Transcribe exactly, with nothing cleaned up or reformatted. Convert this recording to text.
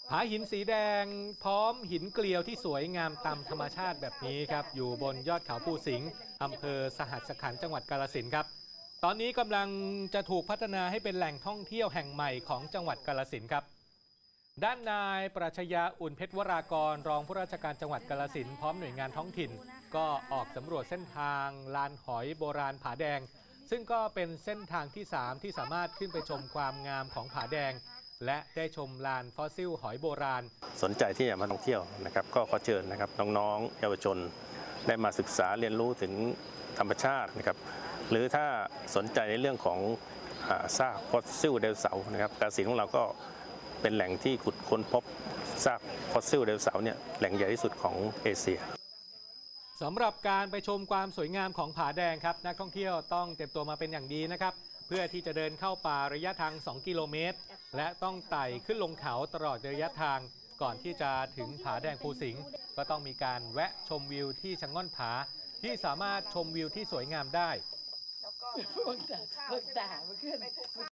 ผาหินสีแดงพร้อมหินเกลียวที่สวยงามตามธรรมชาติแบบนี้ครับอยู่บนยอดเขาภูสิงห์อำเภอสหัสขันธ์จังหวัดกาฬสินธุ์ครับตอนนี้กำลังจะถูกพัฒนาให้เป็นแหล่งท่องเที่ยวแห่งใหม่ของจังหวัดกาฬสินธุ์ครับด้านนายปรัชญาอุ่นเพชรวรากรรองผู้ราชการจังหวัดกาฬสินธุ์พร้อมหน่วยงานท้องถิ่นก็ออกสำรวจเส้นทางลานหอยโบราณผาแดงซึ่งก็เป็นเส้นทางที่สามที่สามารถขึ้นไปชมความงามของผาแดงและได้ชมลานฟอสซิลหอยโบราณสนใจที่จะมาท่องเที่ยวนะครับก็ขอเชิญนะครับน้องๆเยาวชนได้มาศึกษาเรียนรู้ถึงธรรมชาตินะครับหรือถ้าสนใจในเรื่องของซากฟอสซิลไดโนเสาร์นะครับกาฬสินธุ์ของเราก็เป็นแหล่งที่ขุดค้นพบซากฟอสซิลไดโนเสาร์เนี่ยแหล่งใหญ่ที่สุดของเอเชียสำหรับการไปชมความสวยงามของผาแดงครับนักท่องเที่ยวต้องเตรียมตัวมาเป็นอย่างดีนะครับเพื่อที่จะเดินเข้าป่าระยะทางสองกิโลเมตรและต้องไต่ขึ้นลงเขาตลอดระยะทางก่อนที่จะถึงผาแดงภูสิงห์ก็ต้องมีการแวะชมวิวที่ชะง่อนผาที่สามารถชมวิวที่สวยงามได้